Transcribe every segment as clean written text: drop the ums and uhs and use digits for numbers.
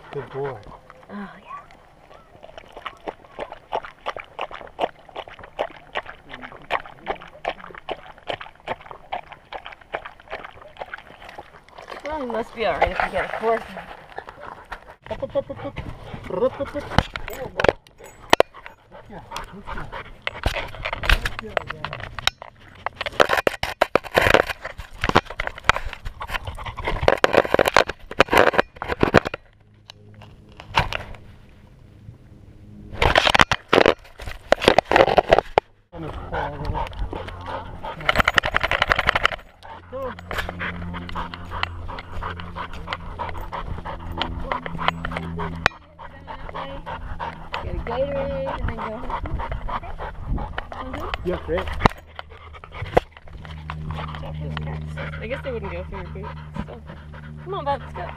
Good boy. Oh, yeah. Well, he must be alright if you get a fourth. Up, up, up, up, up. Up, up, up. Yeah, Get a Gatorade and then go home. yeah, great. I guess they wouldn't go through your boots. So. Come on, bud, let's go.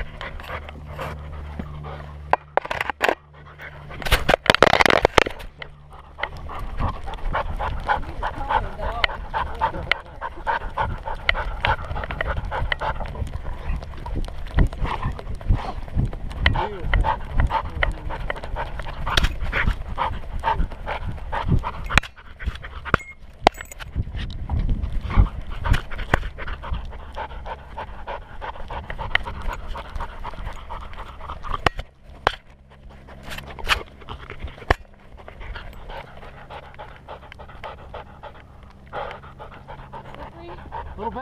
A little bit.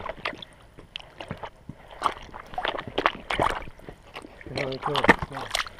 Really cool.